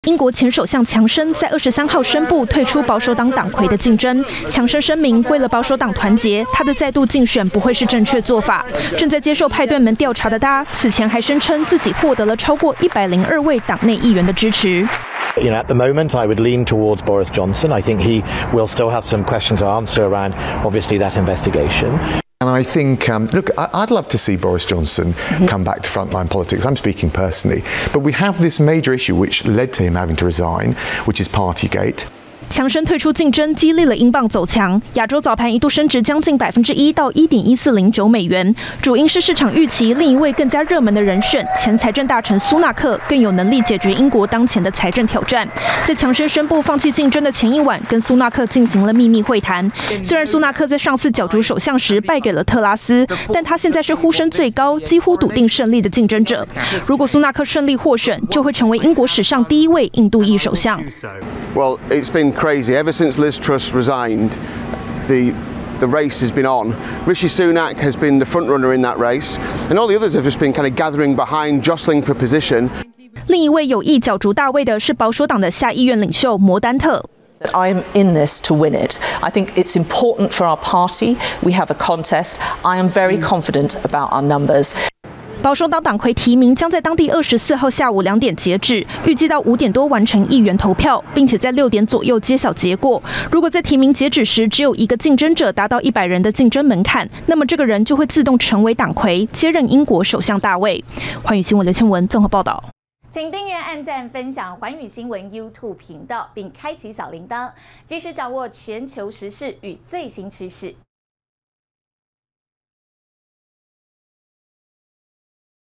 英国前首相强生在23号宣布退出保守党党魁的竞争。强生声明，为了保守党团结，他的再度竞选不会是正确做法。正在接受派对门调查的他，此前还声称自己获得了超过102位党内议员的支持。 At the moment, I would lean towards Boris Johnson. I think he will still have some questions to answer around, obviously, that investigation. And I think, look, I'd love to see Boris Johnson come back to frontline politics. I'm speaking personally. But we have this major issue which led to him having to resign, which is Partygate. 强生退出竞争，激励了英镑走强。亚洲早盘一度升值将近1%到1.1409美元，主因是市场预期另一位更加热门的人选前财政大臣苏纳克更有能力解决英国当前的财政挑战。在强生宣布放弃竞争的前一晚，跟苏纳克进行了秘密会谈。虽然苏纳克在上次角逐首相时败给了特拉斯，但他现在是呼声最高、几乎笃定胜利的竞争者。如果苏纳克顺利获选，就会成为英国史上第一位印度裔首相。 Well, it's been crazy. Ever since Liz Truss resigned, the race has been on. Rishi Sunak has been the front runner in that race, and all the others have just been kind of gathering behind, jostling for position. 另一位有意角逐大位的是保守党的下议院领袖摩丹特。 I'm in this to win it. I think it's important for our party. We have a contest. I am very confident about our numbers. 保守党党魁提名将在当地24号下午2点截止，预计到5点多完成议员投票，并且在6点左右揭晓结果。如果在提名截止时只有一个竞争者达到100人的竞争门槛，那么这个人就会自动成为党魁，接任英国首相大位。寰宇新闻刘倩文综合报道。 请订阅、按赞、分享寰宇新闻 YouTube 频道，并开启小铃铛，及时掌握全球时事与最新趋势。